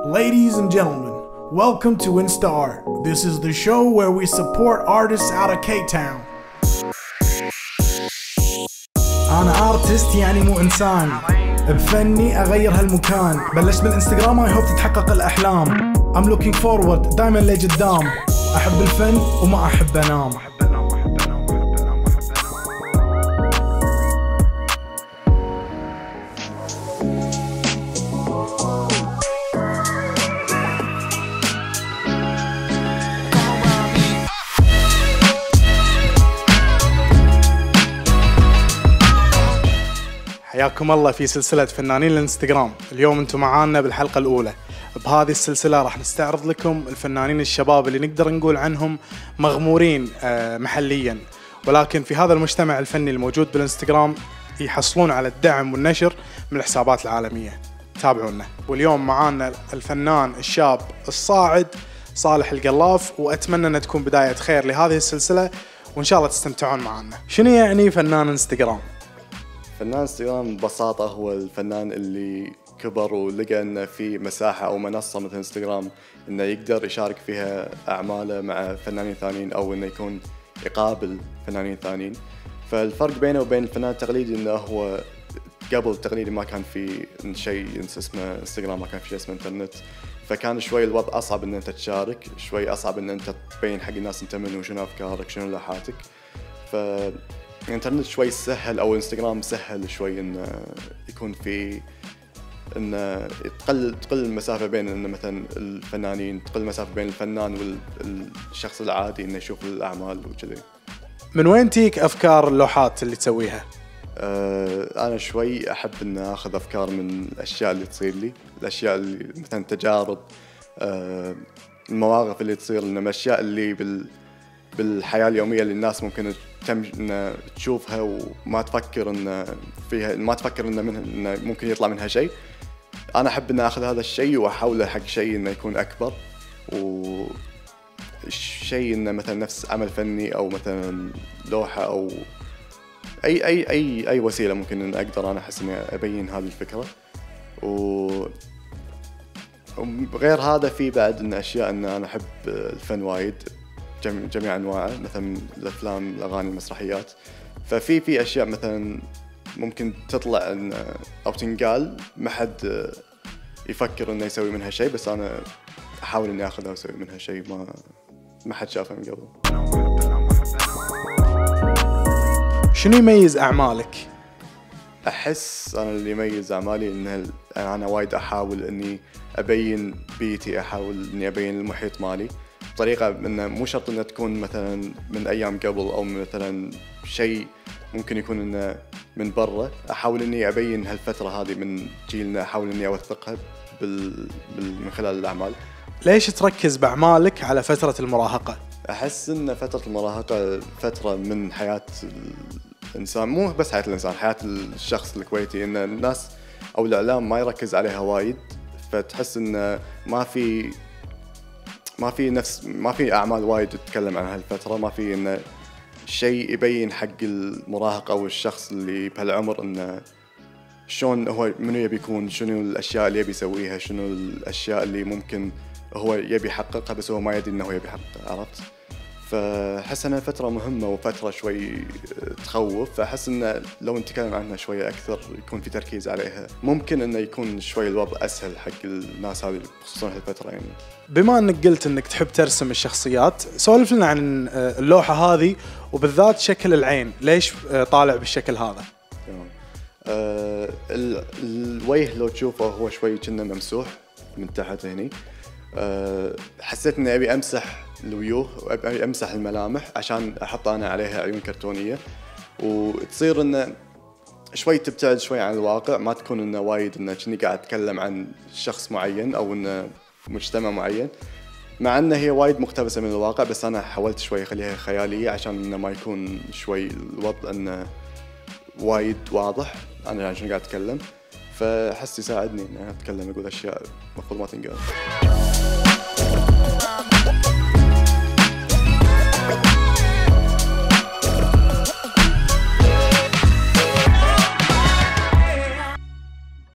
Ladies and gentlemen, welcome to Insta Art. This is the show where we support artists out of K-Town. أنا artist يعني مو إنسان، بفني أغير هالمكان. بلشت بالإنستغرام I hope تتحقق الأحلام. I'm looking forward دايما لقدام. أحب الفن وما أحب أنام. حياكم الله في سلسلة فنانين الانستغرام. اليوم انتم معانا بالحلقة الأولى. بهذه السلسلة راح نستعرض لكم الفنانين الشباب اللي نقدر نقول عنهم مغمورين محليا، ولكن في هذا المجتمع الفني الموجود بالانستغرام يحصلون على الدعم والنشر من الحسابات العالمية. تابعونا. واليوم معانا الفنان الشاب الصاعد صالح القلاف، وأتمنى أن تكون بداية خير لهذه السلسلة وإن شاء الله تستمتعون معنا. شنو يعني فنان انستغرام؟ فنان انستغرام ببساطة هو الفنان اللي كبر ولقى انه في مساحة او منصة مثل انستغرام انه يقدر يشارك فيها اعماله مع فنانين ثانيين او انه يكون يقابل فنانين ثانيين. فالفرق بينه وبين الفنان التقليدي انه هو قبل التقليدي ما كان في شيء اسمه انستغرام، ما كان في شيء اسمه انترنت، فكان شوي الوضع اصعب ان انت تشارك، شوي اصعب ان انت تبين حق الناس انت منو، شنو افكارك، شنو لوحاتك. الانترنت شوي سهل او انستغرام سهل شوي انه يكون في انه تقل المسافه بين انه مثلا الفنانين، تقل المسافه بين الفنان والشخص العادي انه يشوف الاعمال وكذي. من وين تيك افكار اللوحات اللي تسويها؟ انا شوي احب ان اخذ افكار من الاشياء اللي تصير لي، الاشياء اللي مثلا تجارب، المواقف اللي تصير لنا، الاشياء اللي بالحياه اليوميه اللي الناس ممكن إن تشوفها وما تفكر ان فيها، ما تفكر إنه ممكن يطلع منها شيء. انا احب ان اخذ هذا الشيء واحوله حق شيء انه يكون اكبر، وشيء انه مثلا نفس عمل فني او مثلا لوحه او اي وسيله ممكن ان اقدر انا احس اني ابين هذه الفكره. وغير هذا في بعد ان اشياء ان انا احب الفن وايد، جميع انواعه، مثلا الافلام، الاغاني، المسرحيات. ففي اشياء مثلا ممكن تطلع او تنقال ما حد يفكر انه يسوي منها شيء، بس انا احاول اني اخذها واسوي منها شيء ما حد شافه من قبل. شنو يميز اعمالك؟ احس انا اللي يميز اعمالي ان انا وايد احاول اني ابين بيتي، احاول اني ابين المحيط مالي بطريقة انه مو شرط انها تكون مثلا من ايام قبل او مثلا شيء ممكن يكون انه من برا. احاول اني ابين هالفترة هذه من جيلنا، احاول اني اوثقها من خلال الاعمال. ليش تركز باعمالك على فترة المراهقة؟ احس ان فترة المراهقة فترة من حياة الانسان، مو بس حياة الانسان، حياة الشخص الكويتي، ان الناس او الاعلام ما يركز عليها وايد، فتحس انه ما في اعمال وايد تتكلم عن هالفتره، ما في انه شيء يبين حق المراهق او الشخص اللي بهالعمر انه شلون هو، منو يبي يكون، شنو الاشياء اللي يبي يسويها، شنو الاشياء اللي ممكن هو يبي يحققها بس هو ما يدري انه هو يبي يحققها، عرفت؟ فأحس انها فتره مهمه وفتره شوي تخوف، فأحس انه لو نتكلم عنها شويه اكثر يكون في تركيز عليها، ممكن انه يكون شوي الوضع اسهل حق الناس هذه خصوصا هالفتره. يعني بما انك قلت انك تحب ترسم الشخصيات، سولف لنا عن اللوحه هذه وبالذات شكل العين، ليش طالع بالشكل هذا؟ تمام. الوجه لو تشوفه هو شوي كأنه ممسوح من تحت هني. حسيت اني ابي امسح الوجوه وابي امسح الملامح عشان احط انا عليها عيون كرتونيه، وتصير انه شوي تبتعد شوي عن الواقع، ما تكون انه وايد انه كني قاعد اتكلم عن شخص معين او انه مجتمع معين، مع انه هي وايد مقتبسه من الواقع، بس انا حاولت شوي اخليها خياليه عشان انه ما يكون شوي الوضع انه وايد واضح انا عشان قاعد اتكلم، فحس يساعدني اني اتكلم اقول اشياء المفروض ما تنقال.